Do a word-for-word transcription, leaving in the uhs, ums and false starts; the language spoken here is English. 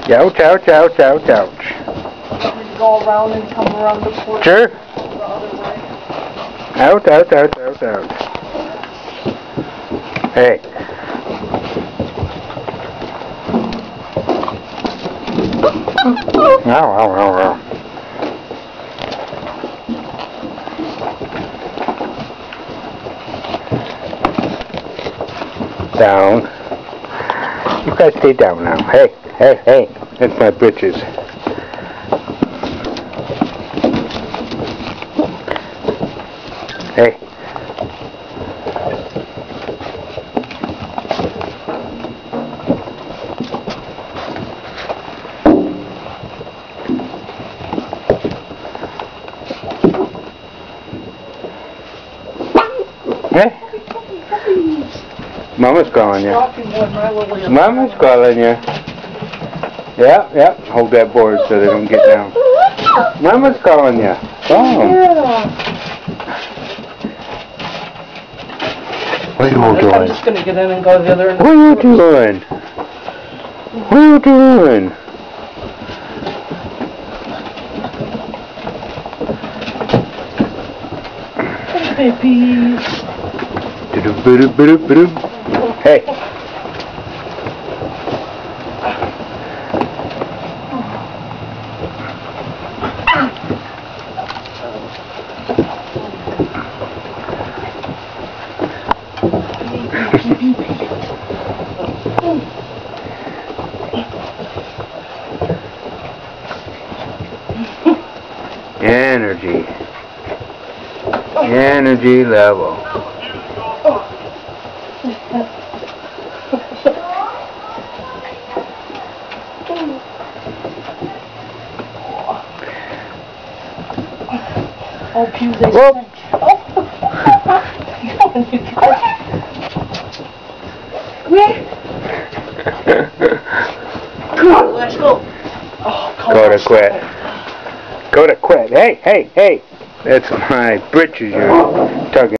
Ouch, ouch, ouch, ouch, ouch. Go around and come around the porch. Sure. The other way. Ouch, ouch, ouch, ouch, ouch. Hey. Ow, ow, ow, ow. Down. You guys stay down now. Hey, hey, hey. That's my britches. Hey. Hey. Mama's calling you. Mama's calling you. Yeah, yeah. Hold that board so they don't get down. Mama's calling you. Oh. What are you doing? I'm just gonna get in and go the other end. What are you doing? What are you doing? Puppies. Hey. Energy. Energy level. Oh, pews, they Whoop. Oh. Come on, you guys. Come on, let's go. Oh, come Go on. to quit. Go to quit. Hey, hey, hey. That's my britches you're tugging.